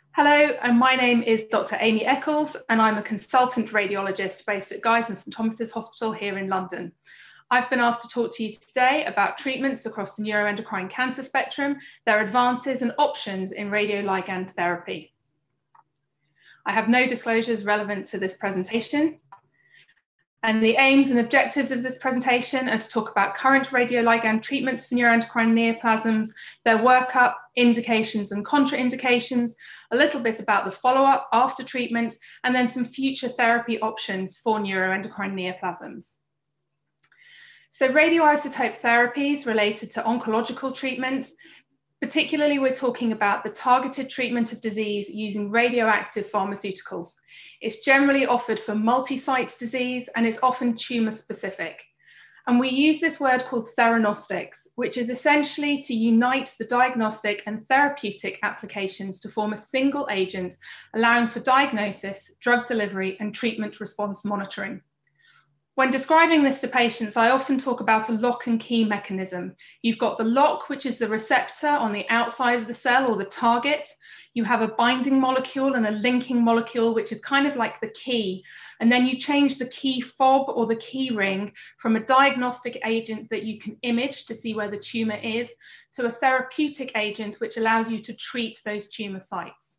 Hello, and my name is Dr. Amy Eccles, and I'm a consultant radiologist based at Guy's and St Thomas's Hospital here in London. I've been asked to talk to you today about treatments across the neuroendocrine cancer spectrum, their advances and options in radioligand therapy. I have no disclosures relevant to this presentation. And the aims and objectives of this presentation are to talk about current radioligand treatments for neuroendocrine neoplasms, their workup, indications and contraindications, a little bit about the follow-up after treatment, and then some future therapy options for neuroendocrine neoplasms. So radioisotope therapies related to oncological treatments. Particularly, we're talking about the targeted treatment of disease using radioactive pharmaceuticals. It's generally offered for multi-site disease and is often tumor specific. And we use this word called theranostics, which is essentially to unite the diagnostic and therapeutic applications to form a single agent, allowing for diagnosis, drug delivery, and treatment response monitoring. When describing this to patients, I often talk about a lock and key mechanism. You've got the lock, which is the receptor on the outside of the cell or the target. You have a binding molecule and a linking molecule, which is kind of like the key. And then you change the key fob or the key ring from a diagnostic agent that you can image to see where the tumor is to a therapeutic agent, which allows you to treat those tumor sites.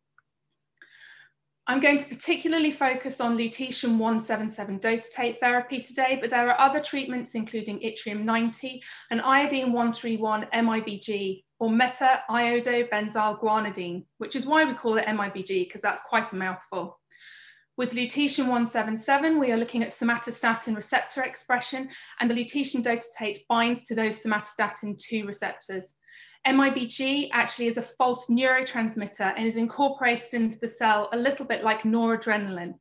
I'm going to particularly focus on Lutetium-177 DOTATATE therapy today, but there are other treatments including Yttrium-90 and Iodine-131 MIBG, or meta-iodobenzyl guanidine, which is why we call it MIBG, because that's quite a mouthful. With Lutetium-177, we are looking at somatostatin receptor expression, and the Lutetium DOTATATE binds to those somatostatin 2 receptors. MIBG actually is a false neurotransmitter and is incorporated into the cell a little bit like noradrenaline.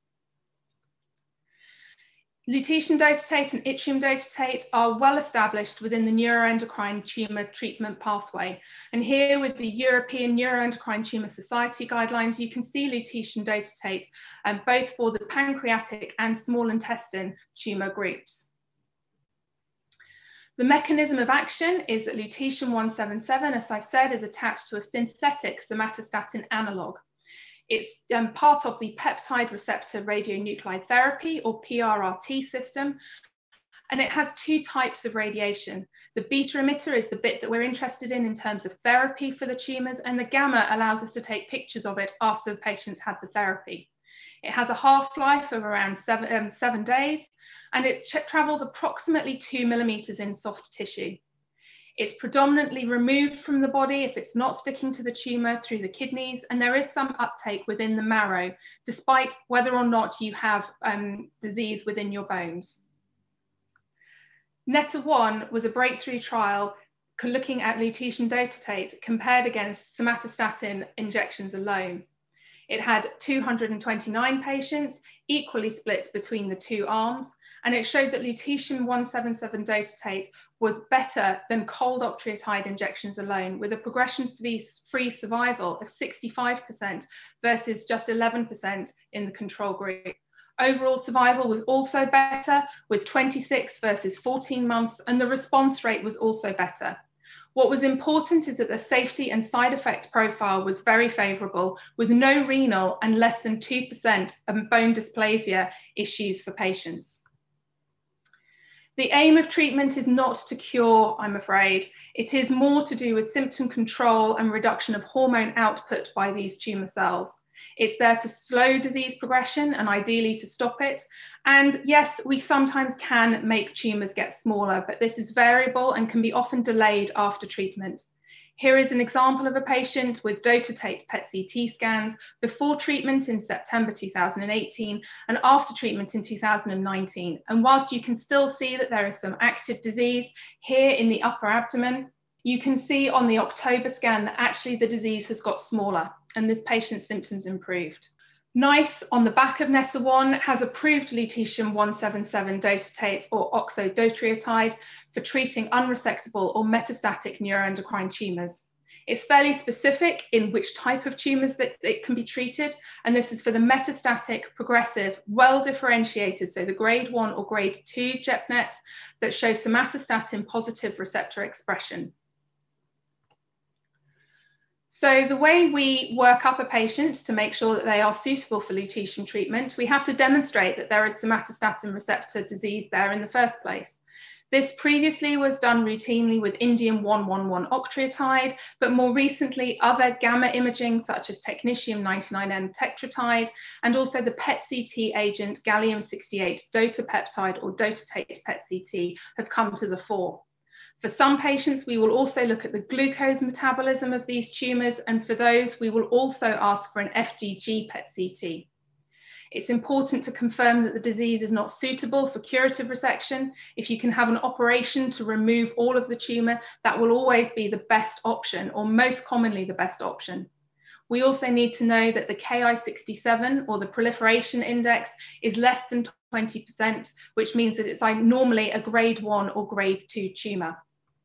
Lutetium DOTATATE and Yttrium DOTATATE are well established within the neuroendocrine tumor treatment pathway. And here with the European Neuroendocrine Tumor Society guidelines, you can see Lutetium DOTATATE both for the pancreatic and small intestine tumor groups. The mechanism of action is that Lutetium-177, as I've said, is attached to a synthetic somatostatin analog. It's part of the peptide receptor radionuclide therapy, or PRRT system, and it has two types of radiation. The beta emitter is the bit that we're interested in terms of therapy for the tumors, and the gamma allows us to take pictures of it after the patient's had the therapy. It has a half-life of around 7 days, and it travels approximately 2 millimeters in soft tissue. It's predominantly removed from the body if it's not sticking to the tumor through the kidneys, and there is some uptake within the marrow, despite whether or not you have disease within your bones. NETA-1 was a breakthrough trial looking at Lutetium DOTATATE compared against somatostatin injections alone. It had 229 patients, equally split between the two arms, and it showed that Lutetium-177 DOTATATE was better than cold octreotide injections alone, with a progression-free survival of 65% versus just 11% in the control group. Overall survival was also better, with 26 versus 14 months, and the response rate was also better. What was important is that the safety and side effect profile was very favorable, with no renal and less than 2% of bone dysplasia issues for patients. The aim of treatment is not to cure, I'm afraid. It is more to do with symptom control and reduction of hormone output by these tumor cells. It's there to slow disease progression and ideally to stop it. And yes, we sometimes can make tumors get smaller, but this is variable and can be often delayed after treatment. Here is an example of a patient with DOTATATE PET-CT scans before treatment in September 2018 and after treatment in 2019. And whilst you can still see that there is some active disease here in the upper abdomen, you can see on the October scan that actually the disease has got smaller and this patient's symptoms improved. NICE on the back of NETA-1 has approved Lutetium-177 DOTATATE or oxodotriotide for treating unresectable or metastatic neuroendocrine tumors. It's fairly specific in which type of tumors that it can be treated, and this is for the metastatic, progressive, well-differentiated, so the grade 1 or grade 2 JEPNETs that show somatostatin positive receptor expression. So the way we work up a patient to make sure that they are suitable for lutetium treatment, we have to demonstrate that there is somatostatin receptor disease there in the first place. This previously was done routinely with indium-111 octreotide, but more recently other gamma imaging such as technetium-99m tetraetide, and also the PET-CT agent gallium-68 DOTAPeptide or DOTATATE PET-CT have come to the fore. For some patients, we will also look at the glucose metabolism of these tumours, and for those, we will also ask for an FDG PET-CT. It's important to confirm that the disease is not suitable for curative resection. If you can have an operation to remove all of the tumour, that will always be the best option, or most commonly the best option. We also need to know that the Ki-67, or the proliferation index, is less than 20%, which means that it's normally a grade 1 or grade 2 tumour.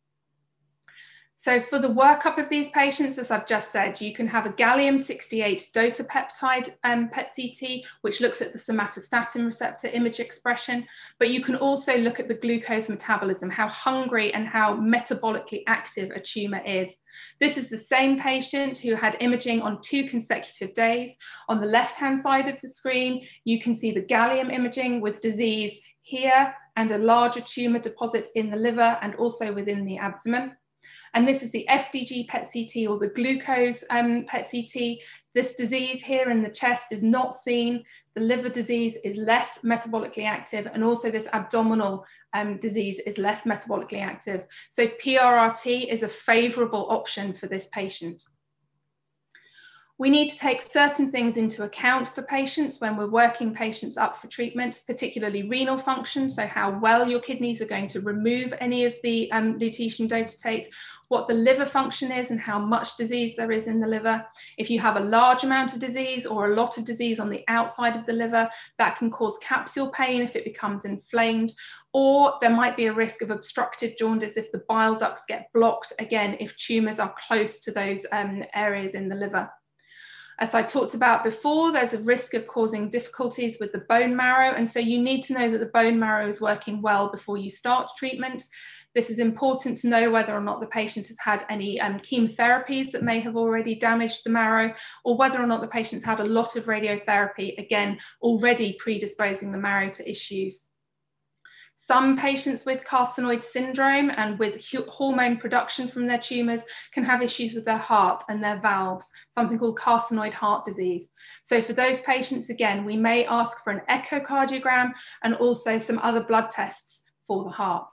So for the workup of these patients, as I've just said, you can have a gallium-68 DOTAPeptide PET-CT, which looks at the somatostatin receptor image expression, but you can also look at the glucose metabolism, how hungry and how metabolically active a tumour is. This is the same patient who had imaging on 2 consecutive days. On the left-hand side of the screen, you can see the gallium imaging with disease here and a larger tumour deposit in the liver and also within the abdomen. And this is the FDG PET-CT or the glucose PET-CT. This disease here in the chest is not seen. The liver disease is less metabolically active, and also this abdominal disease is less metabolically active. So PRRT is a favourable option for this patient. We need to take certain things into account for patients when we're working patients up for treatment, particularly renal function, so how well your kidneys are going to remove any of the lutetium dotatate, what the liver function is and how much disease there is in the liver. If you have a large amount of disease or a lot of disease on the outside of the liver, that can cause capsule pain if it becomes inflamed, or there might be a risk of obstructive jaundice if the bile ducts get blocked, again, if tumours are close to those areas in the liver. As I talked about before, there's a risk of causing difficulties with the bone marrow, and so you need to know that the bone marrow is working well before you start treatment. This is important to know whether or not the patient has had any chemotherapies that may have already damaged the marrow, or whether or not the patient's had a lot of radiotherapy, again, already predisposing the marrow to issues. Some patients with carcinoid syndrome and with hormone production from their tumours can have issues with their heart and their valves, something called carcinoid heart disease. So for those patients, again, we may ask for an echocardiogram and also some other blood tests for the heart.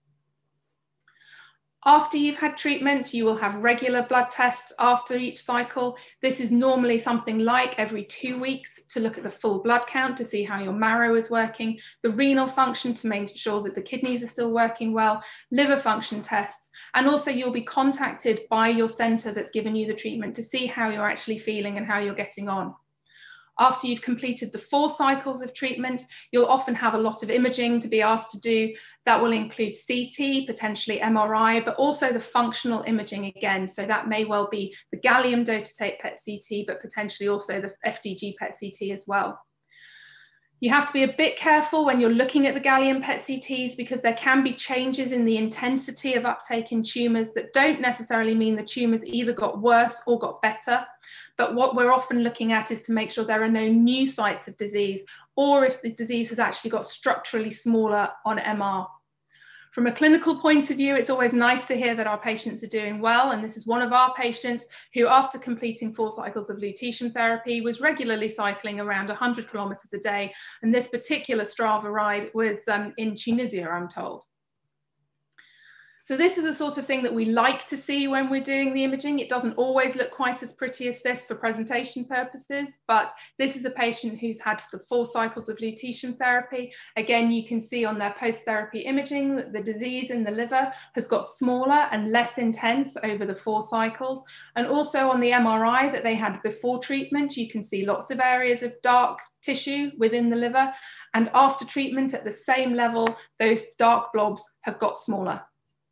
After you've had treatment, you will have regular blood tests after each cycle. This is normally something like every 2 weeks to look at the full blood count to see how your marrow is working, the renal function to make sure that the kidneys are still working well, liver function tests, and also you'll be contacted by your centre that's given you the treatment to see how you're actually feeling and how you're getting on. After you've completed the 4 cycles of treatment, you'll often have a lot of imaging to be asked to do. That will include CT, potentially MRI, but also the functional imaging again. So that may well be the gallium dotatate PET-CT, but potentially also the FDG PET-CT as well. You have to be a bit careful when you're looking at the gallium PET-CTs because there can be changes in the intensity of uptake in tumours that don't necessarily mean the tumours either got worse or got better. But what we're often looking at is to make sure there are no new sites of disease, or if the disease has actually got structurally smaller on MR. From a clinical point of view, it's always nice to hear that our patients are doing well. And this is one of our patients who, after completing 4 cycles of lutetium therapy, was regularly cycling around 100 kilometers a day. And this particular Strava ride was in Tunisia, I'm told. So this is the sort of thing that we like to see when we're doing the imaging. It doesn't always look quite as pretty as this for presentation purposes, but this is a patient who's had the 4 cycles of lutetium therapy. Again, you can see on their post-therapy imaging that the disease in the liver has got smaller and less intense over the 4 cycles. And also on the MRI that they had before treatment, you can see lots of areas of dark tissue within the liver. And after treatment at the same level, those dark blobs have got smaller.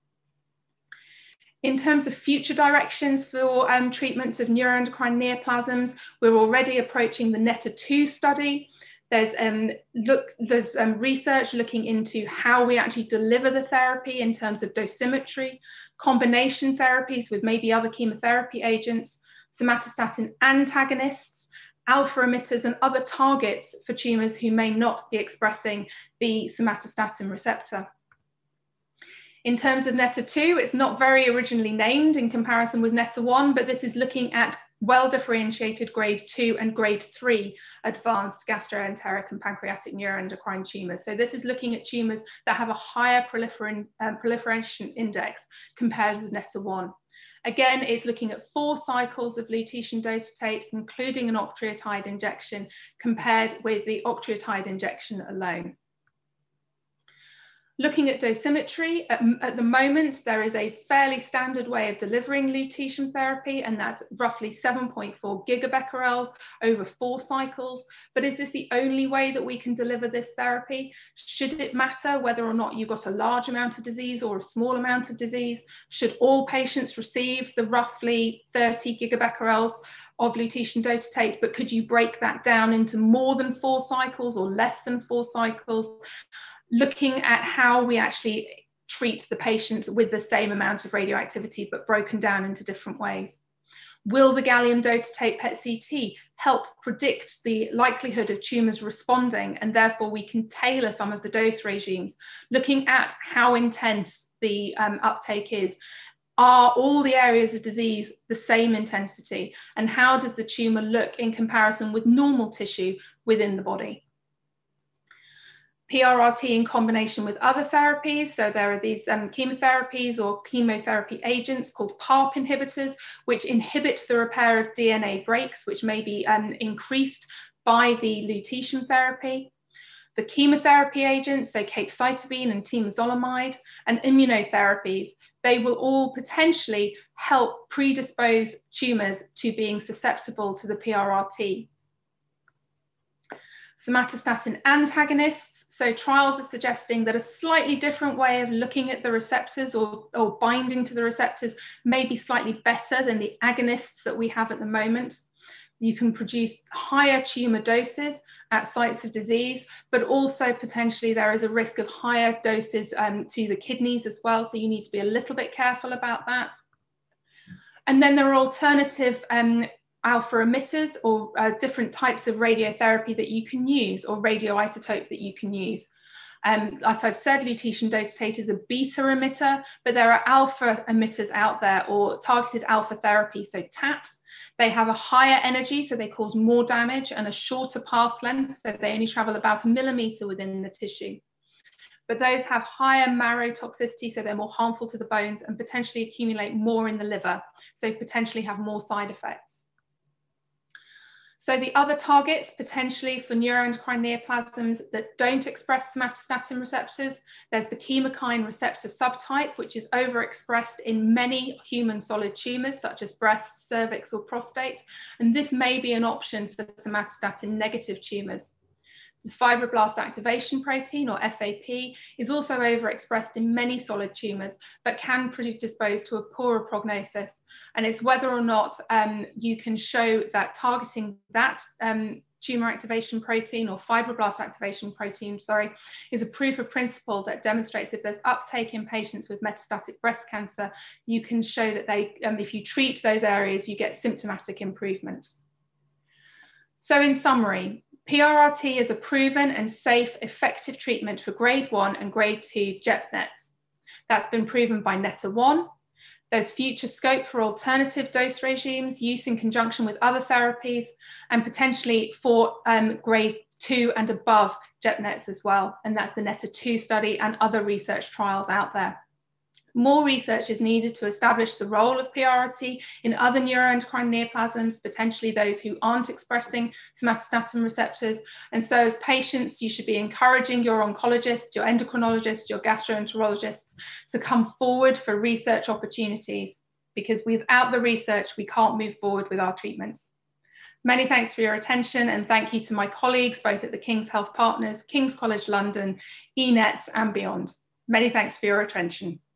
In terms of future directions for treatments of neuroendocrine neoplasms, we're already approaching the NETA-2 study. There's research looking into how we actually deliver the therapy in terms of dosimetry, combination therapies with maybe other chemotherapy agents. somatostatin antagonists, alpha emitters, and other targets for tumours who may not be expressing the somatostatin receptor. In terms of NETA2, it's not very originally named in comparison with NETA1, but this is looking at well-differentiated grade 2 and grade 3 advanced gastroenteric and pancreatic neuroendocrine tumours. So this is looking at tumours that have a higher proliferation index compared with NETA1. Again, it's looking at 4 cycles of lutetium dotatate, including an octreotide injection, compared with the octreotide injection alone. Looking at dosimetry, at the moment, there is a fairly standard way of delivering lutetium therapy, and that's roughly 7.4 gigabecquerels over 4 cycles. But is this the only way that we can deliver this therapy? Should it matter whether or not you've got a large amount of disease or a small amount of disease? Should all patients receive the roughly 30 gigabecquerels of lutetium dotatate, but could you break that down into more than 4 cycles or less than 4 cycles? Looking at how we actually treat the patients with the same amount of radioactivity, but broken down into different ways. Will the gallium dotatate PET-CT help predict the likelihood of tumours responding, and therefore we can tailor some of the dose regimes, looking at how intense the uptake is? Are all the areas of disease the same intensity? And how does the tumour look in comparison with normal tissue within the body? PRRT in combination with other therapies. So there are these chemotherapies or chemotherapy agents called PARP inhibitors, which inhibit the repair of DNA breaks, which may be increased by the lutetium therapy. The chemotherapy agents, so capecitabine and temozolomide, and immunotherapies, they will all potentially help predispose tumours to being susceptible to the PRRT. Somatostatin antagonists. So trials are suggesting that a slightly different way of looking at the receptors or binding to the receptors may be slightly better than the agonists that we have at the moment. You can produce higher tumour doses at sites of disease, but also potentially there is a risk of higher doses to the kidneys as well. So you need to be a little bit careful about that. And then there are alternative alpha emitters or different types of radiotherapy that you can use, or radioisotope that you can use. As I've said, lutetium dotatate is a beta emitter, but there are alpha emitters out there, or targeted alpha therapy, so TAT. They have a higher energy, so they cause more damage, and a shorter path length, so they only travel about 1 millimeter within the tissue. But those have higher marrow toxicity, so they're more harmful to the bones and potentially accumulate more in the liver, so potentially have more side effects. So the other targets potentially for neuroendocrine neoplasms that don't express somatostatin receptors, there's the chemokine receptor subtype, which is overexpressed in many human solid tumours, such as breast, cervix, or prostate. And this may be an option for somatostatin negative tumours. The fibroblast activation protein, or FAP, is also overexpressed in many solid tumours, but can predispose to a poorer prognosis. And it's whether or not you can show that targeting that tumour activation protein, or fibroblast activation protein, sorry, is a proof of principle that demonstrates if there's uptake in patients with metastatic breast cancer, you can show that they, if you treat those areas, you get symptomatic improvement. So in summary, PRRT is a proven and safe, effective treatment for grade 1 and grade 2 JEP-NETs. That's been proven by NETA1. There's future scope for alternative dose regimes used in conjunction with other therapies, and potentially for grade 2 and above JEP-NETs as well. And that's the NETA2 study and other research trials out there. More research is needed to establish the role of PRRT in other neuroendocrine neoplasms, potentially those who aren't expressing somatostatin receptors. And so as patients, you should be encouraging your oncologists, your endocrinologists, your gastroenterologists to come forward for research opportunities, because without the research, we can't move forward with our treatments. Many thanks for your attention, and thank you to my colleagues, both at the King's Health Partners, King's College London, eNets and beyond. Many thanks for your attention.